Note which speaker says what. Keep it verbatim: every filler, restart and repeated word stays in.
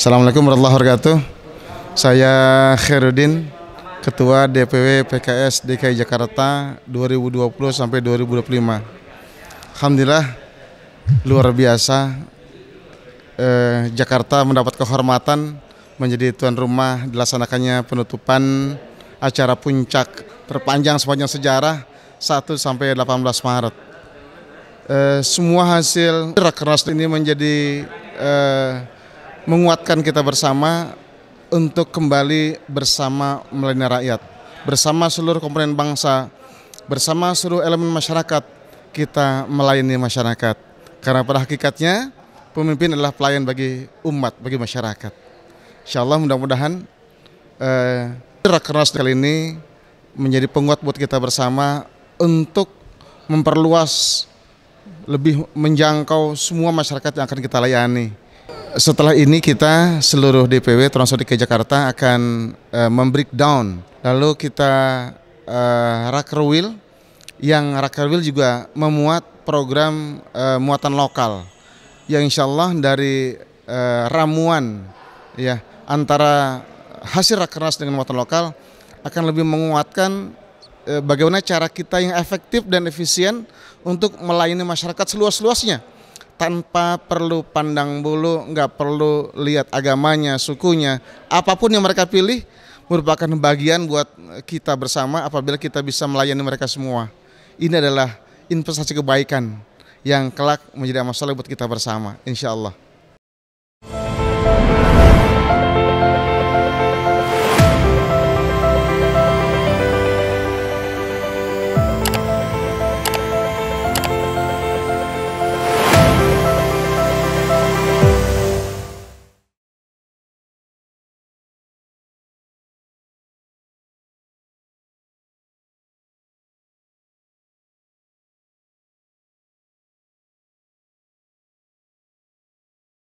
Speaker 1: Assalamualaikum warahmatullahi wabarakatuh. Saya Khairuddin, Ketua D P W P K S D K I Jakarta dua ribu dua puluh sampai dua ribu dua puluh lima. Alhamdulillah luar biasa. Eh, Jakarta mendapat kehormatan menjadi tuan rumah dilaksanakannya penutupan acara puncak terpanjang sepanjang sejarah satu sampai delapan belas Maret. Eh, semua hasil Rakernas ini menjadi eh, menguatkan kita bersama untuk kembali bersama melayani rakyat, bersama seluruh komponen bangsa, bersama seluruh elemen masyarakat kita melayani masyarakat. Karena pada hakikatnya pemimpin adalah pelayan bagi umat, bagi masyarakat. Insya Allah mudah-mudahan eh, Rakernas kali ini menjadi penguat buat kita bersama untuk memperluas, lebih menjangkau semua masyarakat yang akan kita layani. Setelah ini kita seluruh D P W termasuk D K I Jakarta akan uh, membreakdown, lalu kita uh, Rakerwil, yang Rakerwil juga memuat program uh, muatan lokal, yang insya Allah dari uh, ramuan ya antara hasil Rakernas dengan muatan lokal akan lebih menguatkan uh, bagaimana cara kita yang efektif dan efisien untuk melayani masyarakat seluas-luasnya, tanpa perlu pandang bulu, nggak perlu lihat agamanya, sukunya, apapun yang mereka pilih merupakan bagian buat kita bersama apabila kita bisa melayani mereka semua. Ini adalah investasi kebaikan yang kelak menjadi amal soleh buat kita bersama, insya Allah.